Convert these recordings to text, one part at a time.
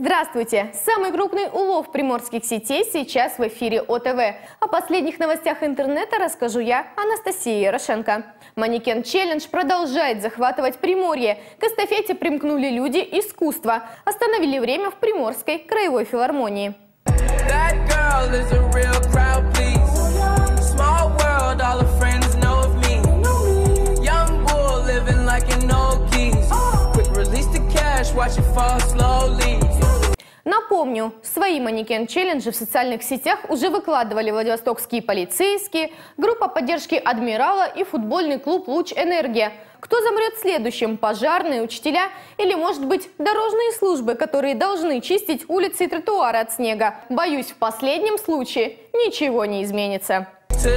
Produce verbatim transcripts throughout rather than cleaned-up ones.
Здравствуйте! Самый крупный улов приморских сетей сейчас в эфире О Тэ Вэ. О последних новостях интернета расскажу я, Анастасия Ярошенко. Манекен-челлендж продолжает захватывать Приморье. К эстафете примкнули люди искусства. Остановили время в Приморской краевой филармонии. Напомню, свои манекен-челленджи в социальных сетях уже выкладывали владивостокские полицейские, группа поддержки «Адмирала» и футбольный клуб «Луч Энергия». Кто замрет следующим? Пожарные, учителя или, может быть, дорожные службы, которые должны чистить улицы и тротуары от снега? Боюсь, в последнем случае ничего не изменится.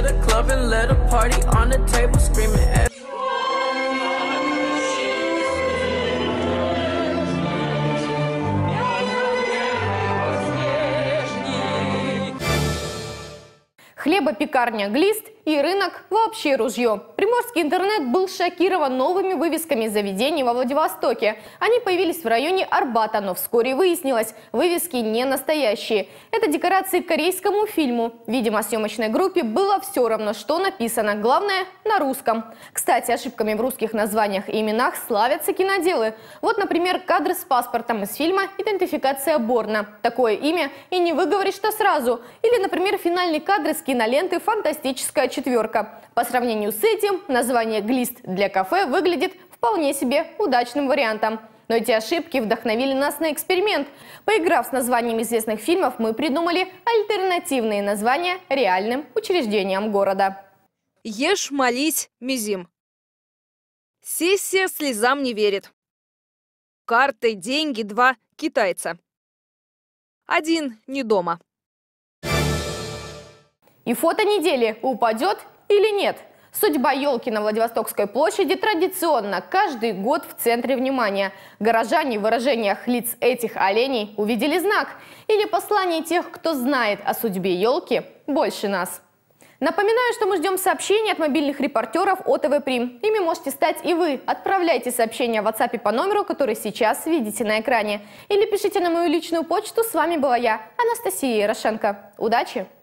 Хлебопекарня «Глист» и рынок вообще ружье. Приморский интернет был шокирован новыми вывесками заведений во Владивостоке. Они появились в районе Арбата, но вскоре выяснилось, вывески не настоящие. Это декорации к корейскому фильму. Видимо, съемочной группе было все равно, что написано. Главное – на русском. Кстати, ошибками в русских названиях и именах славятся киноделы. Вот, например, кадр с паспортом из фильма «Идентификация Борна». Такое имя и не выговоришь-то сразу. Или, например, финальный кадр из киноленты «Фантастическая четверка». По сравнению с этим, название «Глист» для кафе выглядит вполне себе удачным вариантом. Но эти ошибки вдохновили нас на эксперимент. Поиграв с названием известных фильмов, мы придумали альтернативные названия реальным учреждениям города. Ешь, молись, мизим. Сессия слезам не верит. Карты, деньги, два китайца. Один не дома. И фото недели упадет или нет? Судьба елки на Владивостокской площади традиционно каждый год в центре внимания. Горожане в выражениях лиц этих оленей увидели знак или послание тех, кто знает о судьбе елки больше нас. Напоминаю, что мы ждем сообщений от мобильных репортеров О Тэ Вэ Прим. Ими можете стать и вы. Отправляйте сообщения в WhatsApp по номеру, который сейчас видите на экране. Или пишите на мою личную почту. С вами была я, Анастасия Ярошенко. Удачи!